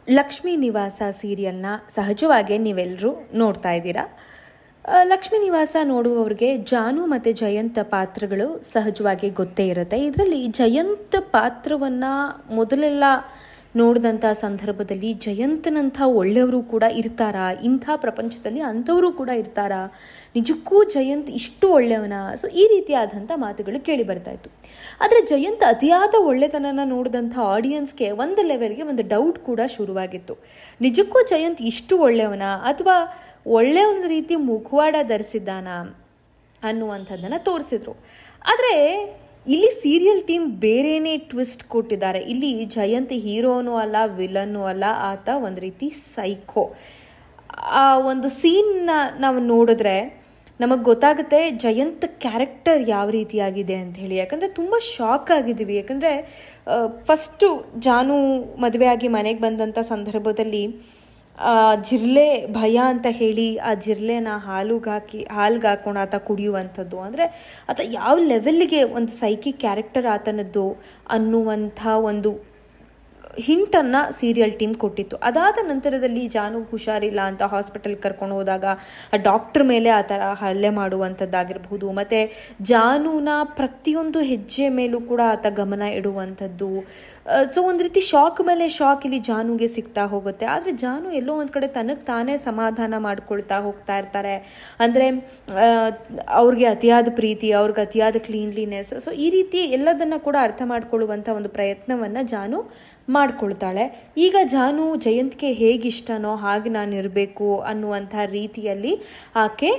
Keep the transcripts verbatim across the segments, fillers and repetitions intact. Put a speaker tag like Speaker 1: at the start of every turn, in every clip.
Speaker 1: ಲಕ್ಷ್ಮೀ ನಿವಾಸ ಸೀರಿಯಲ್ನ ಸಹಜವಾಗಿ ನೀವೆಲ್ಲರೂ ನೋಡ್ತಾ ಇದ್ದೀರಾ. ಲಕ್ಷ್ಮೀ ನಿವಾಸ ನೋಡುವವ್ರಿಗೆ ಜಾನು ಮತ್ತು ಜಯಂತ್ ಪಾತ್ರಗಳು ಸಹಜವಾಗಿ ಗೊತ್ತೇ ಇರುತ್ತೆ. ಇದರಲ್ಲಿ ಜಯಂತ್ ಪಾತ್ರವನ್ನು ಮೊದಲೆಲ್ಲ ನೋಡಿದಂಥ ಸಂದರ್ಭದಲ್ಲಿ ಜಯಂತನಂಥ ಒಳ್ಳೆಯವರು ಕೂಡ ಇರ್ತಾರಾ, ಇಂಥ ಪ್ರಪಂಚದಲ್ಲಿ ಅಂಥವರು ಕೂಡ ಇರ್ತಾರಾ, ನಿಜಕ್ಕೂ ಜಯಂತ್ ಇಷ್ಟು ಒಳ್ಳೆಯವನ? ಸೊ ಈ ರೀತಿಯಾದಂಥ ಮಾತುಗಳು ಕೇಳಿ ಬರ್ತಾ ಇತ್ತು. ಆದರೆ ಜಯಂತ್ ಅತಿಯಾದ ಒಳ್ಳೆತನನ ನೋಡಿದಂಥ ಆಡಿಯನ್ಸ್ಗೆ ಒಂದು ಲೆವೆಲ್ಗೆ ಒಂದು ಡೌಟ್ ಕೂಡ ಶುರುವಾಗಿತ್ತು. ನಿಜಕ್ಕೂ ಜಯಂತ್ ಇಷ್ಟು ಒಳ್ಳೆಯವನ ಅಥವಾ ಒಳ್ಳೆಯವನ ರೀತಿ ಮುಖವಾಡ ಧರಿಸಿದ್ದಾನ ಅನ್ನುವಂಥದ್ದನ್ನು ತೋರಿಸಿದ್ರು. ಆದರೆ ಇಲ್ಲಿ ಸೀರಿಯಲ್ ಟೀಮ್ ಬೇರೆಯೇ ಟ್ವಿಸ್ಟ್ ಕೊಟ್ಟಿದ್ದಾರೆ. ಇಲ್ಲಿ ಜಯಂತ್ ಹೀರೋನೂ ಅಲ್ಲ, ವಿಲನ್ನೂ ಅಲ್ಲ, ಆತ ಒಂದು ರೀತಿ ಸೈಕೋ. ಆ ಒಂದು ಸೀನ್ನ ನಾವು ನೋಡಿದ್ರೆ ನಮಗೆ ಗೊತ್ತಾಗುತ್ತೆ ಜಯಂತ್ ಕ್ಯಾರೆಕ್ಟರ್ ಯಾವ ರೀತಿಯಾಗಿದೆ ಅಂತ ಹೇಳಿ. ಯಾಕಂದರೆ ತುಂಬ ಶಾಕ್ ಆಗಿದ್ದೀವಿ. ಯಾಕಂದರೆ ಫಸ್ಟು ಜಾನು ಮದುವೆ ಆಗಿ ಮನೆಗೆ ಬಂದಂಥ ಸಂದರ್ಭದಲ್ಲಿ ಜಿರ್ಲೆ ಭಯ ಅಂತ ಹೇಳಿ ಆ ಜಿರ್ಲೆನ ಹಾಲುಗೆ ಹಾಕಿ ಹಾಲ್ಗೆ ಹಾಕೊಂಡು ಆತ ಕುಡಿಯುವಂಥದ್ದು, ಅಂದರೆ ಆತ ಯಾವ ಲೆವೆಲ್ಗೆ ಒಂದು ಸೈಕಿ ಕ್ಯಾರೆಕ್ಟರ್ ಆತನದ್ದು ಅನ್ನುವಂಥ ಒಂದು ಹಿಂಟನ್ನು ಸೀರಿಯಲ್ ಟೀಮ್ ಕೊಟ್ಟಿತ್ತು. ಅದಾದ ನಂತರದಲ್ಲಿ ಜಾನು ಹುಷಾರಿಲ್ಲ ಅಂತ ಹಾಸ್ಪಿಟಲ್ ಕರ್ಕೊಂಡು ಹೋದಾಗ ಆ ಡಾಕ್ಟ್ರ್ ಮೇಲೆ ಆ ಥರ ಹಲ್ಲೆ ಮಾಡುವಂಥದ್ದಾಗಿರ್ಬೋದು, ಮತ್ತು ಜಾನುನ ಪ್ರತಿಯೊಂದು ಹೆಜ್ಜೆ ಮೇಲೂ ಕೂಡ ಆತ ಗಮನ ಇಡುವಂಥದ್ದು. ಸೊ ಒಂದು ರೀತಿ ಶಾಕ್ ಮೇಲೆ ಶಾಕ್ ಇಲ್ಲಿ ಜಾನುಗೆ ಸಿಗ್ತಾ ಹೋಗುತ್ತೆ. ಆದರೆ ಜಾನು ಎಲ್ಲೋ ಒಂದು ಕಡೆ ತನಗೆ ತಾನೇ ಸಮಾಧಾನ ಮಾಡ್ಕೊಳ್ತಾ ಹೋಗ್ತಾ ಇರ್ತಾರೆ. ಅಂದರೆ ಅವ್ರಿಗೆ ಅತಿಯಾದ ಪ್ರೀತಿ, ಅವ್ರಿಗೆ ಅತಿಯಾದ ಕ್ಲೀನ್ಲಿನೆಸ್, ಸೊ ಈ ರೀತಿ ಎಲ್ಲದನ್ನು ಕೂಡ ಅರ್ಥ ಮಾಡ್ಕೊಳ್ಳುವಂಥ ಒಂದು ಪ್ರಯತ್ನವನ್ನು ಜಾನು ಮಾಡ್ಕೊಳ್ತಾಳೆ. ಈಗ ಜಾನು ಜಯಂತ್ಗೆ ಹೇಗಿಷ್ಟನೋ ಹಾಗೆ ನಾನು ಇರಬೇಕು ಅನ್ನುವಂಥ ರೀತಿಯಲ್ಲಿ ಆಕೆ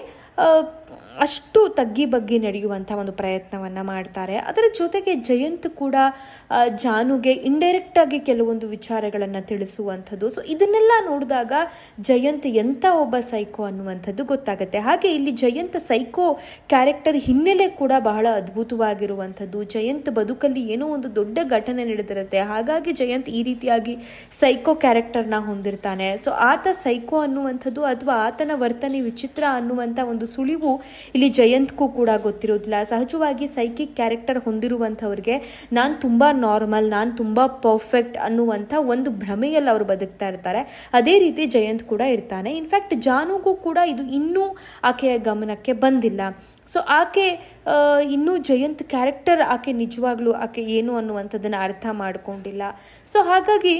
Speaker 1: ಅಷ್ಟು ತಗ್ಗಿ ಬಗ್ಗಿ ನಡೆಯುವಂಥ ಒಂದು ಪ್ರಯತ್ನವನ್ನು ಮಾಡ್ತಾರೆ. ಅದರ ಜೊತೆಗೆ ಜಯಂತ್ ಕೂಡ ಜಾನುಗೆ ಇಂಡೈರೆಕ್ಟಾಗಿ ಕೆಲವೊಂದು ವಿಚಾರಗಳನ್ನು ತಿಳಿಸುವಂಥದ್ದು. ಸೊ ಇದನ್ನೆಲ್ಲ ನೋಡಿದಾಗ ಜಯಂತ್ ಎಂಥ ಒಬ್ಬ ಸೈಕೋ ಅನ್ನುವಂಥದ್ದು ಗೊತ್ತಾಗುತ್ತೆ. ಹಾಗೆ ಇಲ್ಲಿ ಜಯಂತ್ ಸೈಕೋ ಕ್ಯಾರೆಕ್ಟರ್ ಹಿನ್ನೆಲೆ ಕೂಡ ಬಹಳ ಅದ್ಭುತವಾಗಿರುವಂಥದ್ದು. ಜಯಂತ್ ಬದುಕಲ್ಲಿ ಏನೋ ಒಂದು ದೊಡ್ಡ ಘಟನೆ ನಡೆದಿರುತ್ತೆ, ಹಾಗಾಗಿ ಜಯಂತ್ ಈ ರೀತಿಯಾಗಿ ಸೈಕೋ ಕ್ಯಾರೆಕ್ಟರ್ನ ಹೊಂದಿರ್ತಾನೆ. ಸೊ ಆತ ಸೈಕೋ ಅನ್ನುವಂಥದ್ದು ಅಥವಾ ಆತನ ವರ್ತನೆ ವಿಚಿತ್ರ ಅನ್ನುವಂಥ ಒಂದು ಸುಳಿವು ಇಲ್ಲಿ ಜಯಂತ್ಗೂ ಕೂಡ ಗೊತ್ತಿರೋದಿಲ್ಲ. ಸಹಜವಾಗಿ ಸೈಕಿಕ್ ಕ್ಯಾರೆಕ್ಟರ್ ಹೊಂದಿರುವಂಥವ್ರಿಗೆ ನಾನು ತುಂಬ ನಾರ್ಮಲ್, ನಾನು ತುಂಬ ಪರ್ಫೆಕ್ಟ್ ಅನ್ನುವಂಥ ಒಂದು ಭ್ರಮೆಯಲ್ಲಿ ಅವರು ಬದುಕ್ತಾ ಇರ್ತಾರೆ. ಅದೇ ರೀತಿ ಜಯಂತ್ ಕೂಡ ಇರ್ತಾನೆ. ಇನ್ಫ್ಯಾಕ್ಟ್ ಜಾನುಗೂ ಕೂಡ ಇದು ಇನ್ನೂ ಆಕೆಯ ಗಮನಕ್ಕೆ ಬಂದಿಲ್ಲ. ಸೊ ಆಕೆ ಇನ್ನೂ ಜಯಂತ್ ಕ್ಯಾರೆಕ್ಟರ್ ಆಕೆ ನಿಜವಾಗ್ಲೂ ಆಕೆ ಏನು ಅನ್ನುವಂಥದ್ದನ್ನು ಅರ್ಥ ಮಾಡ್ಕೊಂಡಿಲ್ಲ. ಸೊ ಹಾಗಾಗಿ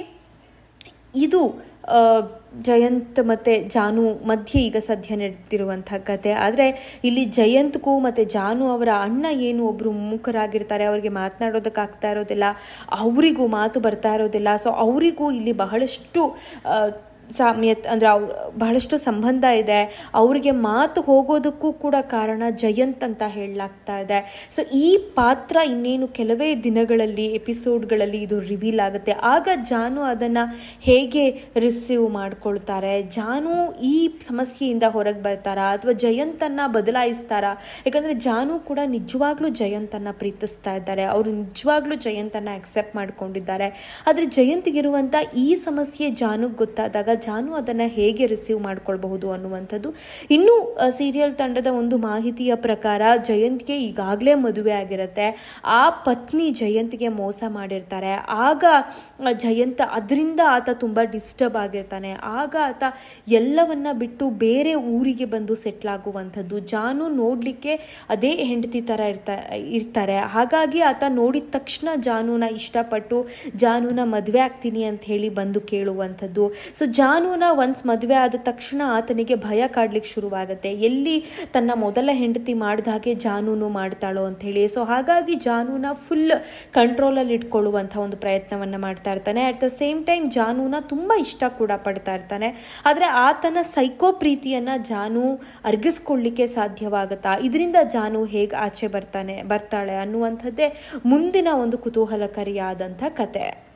Speaker 1: ಇದು ಜಯಂತ್ ಮತ್ತು ಜಾನು ಮಧ್ಯೆ ಈಗ ಸದ್ಯ ನಡೆದಿರುವಂಥ ಕತೆ. ಆದರೆ ಇಲ್ಲಿ ಜಯಂತ್ಗೂ ಮತ್ತು ಜಾನು ಅವರ ಅಣ್ಣ ಏನು ಒಬ್ಬರು ಮೂಕರಾಗಿರ್ತಾರೆ, ಅವರಿಗೆ ಮಾತನಾಡೋದಕ್ಕಾಗ್ತಾ ಇರೋದಿಲ್ಲ, ಅವರಿಗೂ ಮಾತು ಬರ್ತಾ ಇರೋದಿಲ್ಲ. ಸೊ ಅವರಿಗೂ ಇಲ್ಲಿ ಬಹಳಷ್ಟು ಸಾಮ್ಯ ಅಂದರೆ ಅವ್ರು ಬಹಳಷ್ಟು ಸಂಬಂಧ ಇದೆ. ಅವರಿಗೆ ಮಾತು ಹೋಗೋದಕ್ಕೂ ಕೂಡ ಕಾರಣ ಜಯಂತ್ ಅಂತ ಹೇಳಲಾಗ್ತಾ ಇದೆ. ಸೊ ಈ ಪಾತ್ರ ಇನ್ನೇನು ಕೆಲವೇ ದಿನಗಳಲ್ಲಿ ಎಪಿಸೋಡ್ಗಳಲ್ಲಿ ಇದು ರಿವೀಲ್ ಆಗುತ್ತೆ. ಆಗ ಜಾನು ಅದನ್ನು ಹೇಗೆ ರಿಸೀವ್ ಮಾಡ್ಕೊಳ್ತಾರೆ, ಜಾನು ಈ ಸಮಸ್ಯೆಯಿಂದ ಹೊರಗೆ ಬರ್ತಾರಾ ಅಥವಾ ಜಯಂತನ್ನು ಬದಲಾಯಿಸ್ತಾರಾ? ಯಾಕಂದರೆ ಜಾನು ಕೂಡ ನಿಜವಾಗ್ಲೂ ಜಯಂತನ್ನು ಪ್ರೀತಿಸ್ತಾ ಇದ್ದಾರೆ, ಅವರು ನಿಜವಾಗ್ಲೂ ಜಯಂತನ್ನು ಅಕ್ಸೆಪ್ಟ್ ಮಾಡ್ಕೊಂಡಿದ್ದಾರೆ. ಆದರೆ ಜಯಂತ್ಗಿರುವಂಥ ಈ ಸಮಸ್ಯೆ ಜಾನುಗೆ ಗೊತ್ತಾದಾಗ ಜಾನು ಅದನ್ನು ಹೇಗೆ ರಿಸೀವ್ ಮಾಡ್ಕೊಳ್ಬಹುದು ಅನ್ನುವಂಥದ್ದು. ಇನ್ನು ಸೀರಿಯಲ್ ತಂಡದ ಒಂದು ಮಾಹಿತಿಯ ಪ್ರಕಾರ ಜಯಂತ್ಗೆ ಈಗಾಗಲೇ ಮದುವೆ ಆಗಿರುತ್ತೆ, ಆ ಪತ್ನಿ ಜಯಂತ್ಗೆ ಮೋಸ ಮಾಡಿರ್ತಾರೆ. ಆಗ ಜಯಂತ್ ಅದರಿಂದ ಆತ ತುಂಬ ಡಿಸ್ಟರ್ಬ್ ಆಗಿರ್ತಾನೆ. ಆಗ ಆತ ಎಲ್ಲವನ್ನ ಬಿಟ್ಟು ಬೇರೆ ಊರಿಗೆ ಬಂದು ಸೆಟ್ಲ್ ಆಗುವಂಥದ್ದು. ಜಾನು ನೋಡಲಿಕ್ಕೆ ಅದೇ ಹೆಂಡತಿ ಥರ ಇರ್ತಾ ಇರ್ತಾರೆ ಹಾಗಾಗಿ ಆತ ನೋಡಿದ ತಕ್ಷಣ ಜಾನುನ ಇಷ್ಟಪಟ್ಟು ಜಾನುನ ಮದುವೆ ಆಗ್ತೀನಿ ಅಂತ ಹೇಳಿ ಬಂದು ಕೇಳುವಂಥದ್ದು. ಸೊ ಜಾನುನ ಒನ್ಸ್ ಮದುವೆ ಆದ ತಕ್ಷಣ ಆತನಿಗೆ ಭಯ ಕಾಡ್ಲಿಕ್ಕೆ ಶುರುವಾಗುತ್ತೆ, ಎಲ್ಲಿ ತನ್ನ ಮೊದಲ ಹೆಂಡತಿ ಮಾಡಿದ ಹಾಗೆ ಜಾನುನು ಮಾಡ್ತಾಳೋ ಅಂತ ಹೇಳಿ. ಸೊ ಹಾಗಾಗಿ ಜಾನುನ ಫುಲ್ ಕಂಟ್ರೋಲಲ್ಲಿ ಇಟ್ಕೊಳ್ಳುವಂಥ ಒಂದು ಪ್ರಯತ್ನವನ್ನು ಮಾಡ್ತಾ ಇರ್ತಾನೆ. ಅಟ್ ದ ಸೇಮ್ ಟೈಮ್ ಜಾನುನ ತುಂಬ ಇಷ್ಟ ಕೂಡ ಪಡ್ತಾ ಇರ್ತಾನೆ. ಆದರೆ ಆತನ ಸೈಕೋ ಪ್ರೀತಿಯನ್ನು ಜಾನು ಅರ್ಗಿಸ್ಕೊಳ್ಳಿಕ್ಕೆ ಸಾಧ್ಯವಾಗುತ್ತಾ, ಇದರಿಂದ ಜಾನು ಹೇಗೆ ಆಚೆ ಬರ್ತಾನೆ ಬರ್ತಾಳೆ ಅನ್ನುವಂಥದ್ದೇ ಮುಂದಿನ ಒಂದು ಕುತೂಹಲಕಾರಿಯಾದಂಥ ಕತೆ.